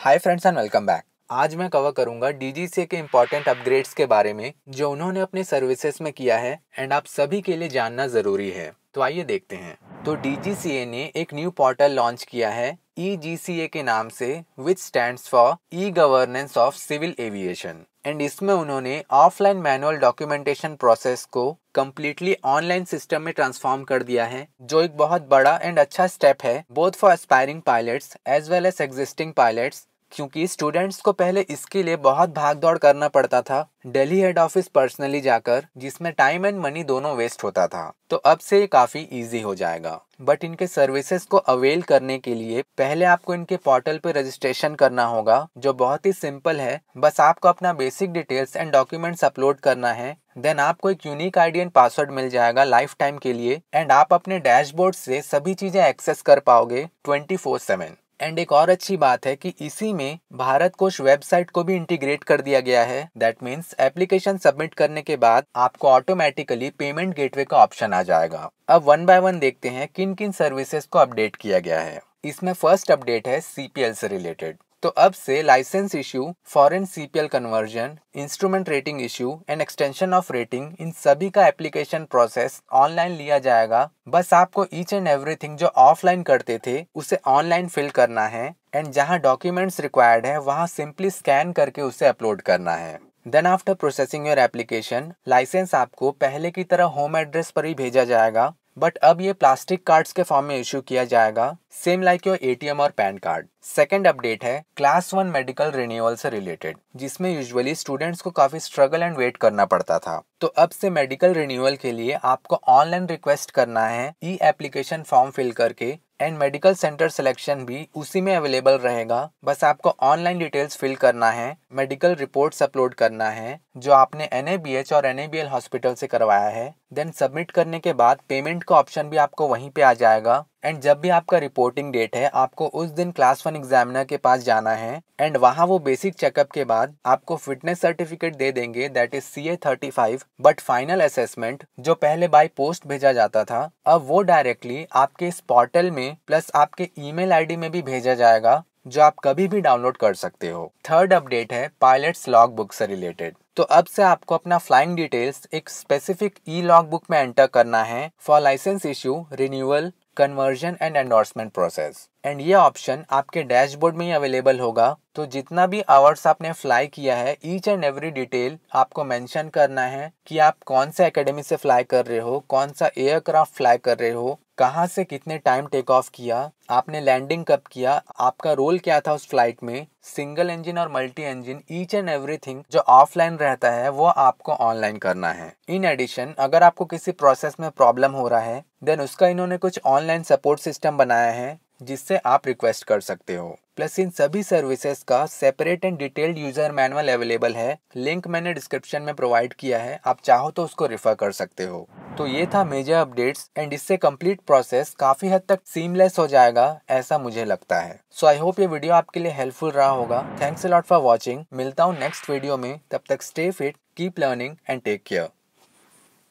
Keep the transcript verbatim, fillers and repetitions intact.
Hi friends and welcome back. आज मैं cover करूंगा डीजीसीए के इम्पोर्टेंट अपग्रेड्स के बारे में जो उन्होंने अपने सर्विसेज में किया है एंड आप सभी के लिए जानना ज़रूरी है। तो आइए देखते हैं। तो डीजीसीए ने एक न्यू पोर्टल लॉन्च किया है ई-जीसीए के नाम से, विच stands for e governance of civil aviation. And इसमें उन्होंने ऑफलाइन मैनुअल डॉक्यूमेंटेशन प्रोसेस को कम्प्लीटली ऑनलाइन सिस्टम में ट्रांसफॉर्म कर दिया है, जो एक बहुत बड़ा एंड अच्छा स्टेप है both for aspiring pilots as well as existing pilots, क्योंकि स्टूडेंट्स को पहले इसके लिए बहुत भाग दौड़ करना पड़ता था दिल्ली हेड ऑफिस पर्सनली जाकर, जिसमें टाइम एंड मनी दोनों वेस्ट होता था। तो अब से ये काफ़ी इजी हो जाएगा। बट इनके सर्विसेज को अवेल करने के लिए पहले आपको इनके पोर्टल पे रजिस्ट्रेशन करना होगा, जो बहुत ही सिंपल है। बस आपको अपना basic details and documents upload करना है, देन आपको एक यूनिक आईडी एंड पासवर्ड मिल जाएगा लाइफ टाइम के लिए, एंड आप अपने डैशबोर्ड से सभी चीज़ें एक्सेस कर पाओगे ट्वेंटी फोर सेवन। एंड एक और अच्छी बात है कि इसी में भारत कोश वेबसाइट को भी इंटीग्रेट कर दिया गया है। दैट मीन्स एप्लीकेशन सबमिट करने के बाद आपको ऑटोमेटिकली पेमेंट गेटवे का ऑप्शन आ जाएगा। अब वन बाय वन देखते हैं किन किन सर्विसेज को अपडेट किया गया है। इसमें फर्स्ट अपडेट है सीपीएल से रिलेटेड। तो अब से licence issue, foreign CPL conversion, instrument rating issue and extension of rating, इन सभी का एप्लीकेशन प्रोसेस ऑनलाइन लिया जाएगा। बस आपको ईच एंड एवरीथिंग जो ऑफलाइन करते थे उसे ऑनलाइन फिल करना है, एंड जहां डॉक्यूमेंट्स रिक्वायर्ड है वहां सिंपली स्कैन करके उसे अपलोड करना है। Then after processing your application, licence आपको पहले की तरह होम एड्रेस पर ही भेजा जाएगा, बट अब ये प्लास्टिक कार्ड्स के फॉर्म में इशू किया जाएगा, सेम लाइक योर एटीएम और पैन कार्ड। सेकेंड अपडेट है क्लास वन मेडिकल रिन्यूअल से रिलेटेड, जिसमें यूजुअली स्टूडेंट्स को काफी स्ट्रगल एंड वेट करना पड़ता था। तो अब से मेडिकल रिन्यूअल के लिए आपको ऑनलाइन रिक्वेस्ट करना है ई एप्लीकेशन फॉर्म फिल करके, एंड मेडिकल सेंटर सिलेक्शन भी उसी में अवेलेबल रहेगा। बस आपको ऑनलाइन डिटेल्स फिल करना है, मेडिकल रिपोर्ट्स अपलोड करना है जो आपने एनएबीएच और एनएबीएल हॉस्पिटल से करवाया है। देन सबमिट करने के बाद पेमेंट का ऑप्शन भी आपको वहीं पे आ जाएगा, एंड जब भी आपका रिपोर्टिंग डेट है आपको उस दिन क्लास वन एग्जामिनर के पास जाना है, एंड वहाँ वो बेसिक चेकअप के बाद आपको फिटनेस सर्टिफिकेट दे देंगे, that is C A thirty five. But final assessment जो पहले बाय पोस्ट भेजा जाता था, अब वो डायरेक्टली आपके इस पोर्टल में प्लस आपके ईमेल आईडी में भी भेजा जाएगा, जो आप कभी भी डाउनलोड कर सकते हो। थर्ड अपडेट है पायलट्स लॉग बुक से रिलेटेड। तो अब से आपको अपना फ्लाइंग डिटेल्स एक स्पेसिफिक ई लॉग बुक में एंटर करना है for licence issue, renewal, conversion and endorsement process, and ये ऑप्शन आपके डैशबोर्ड में ही अवेलेबल होगा। तो जितना भी आवर्स आपने फ्लाई किया है, ईच एंड एवरी डिटेल आपको मेंशन करना है कि आप कौन से एकेडमी से फ्लाई कर रहे हो, कौन सा एयरक्राफ्ट फ्लाई कर रहे हो, कहाँ से कितने टाइम टेक ऑफ किया, आपने लैंडिंग कब किया, आपका रोल क्या था उस फ्लाइट में, सिंगल इंजन और multi engine, each and everything जो ऑफलाइन रहता है वो आपको ऑनलाइन करना है। इन एडिशन अगर आपको किसी प्रोसेस में प्रॉब्लम हो रहा है, देन उसका इन्होंने कुछ ऑनलाइन सपोर्ट सिस्टम बनाया है जिससे आप रिक्वेस्ट कर सकते हो। प्लस इन सभी सर्विसेज का separate and detailed user manual available है, लिंक मैंने डिस्क्रिप्शन में प्रोवाइड किया है, आप चाहो तो उसको रेफर कर सकते हो। तो ये था मेजर अपडेट्स, एंड इससे कंप्लीट प्रोसेस काफी हद तक सीमलेस हो जाएगा ऐसा मुझे लगता है। सो आई होप ये वीडियो आपके लिए हेल्पफुल रहा होगा। Thanks a lot for watching. मिलता हूँ नेक्स्ट वीडियो में, तब तक stay fit, keep learning and take care.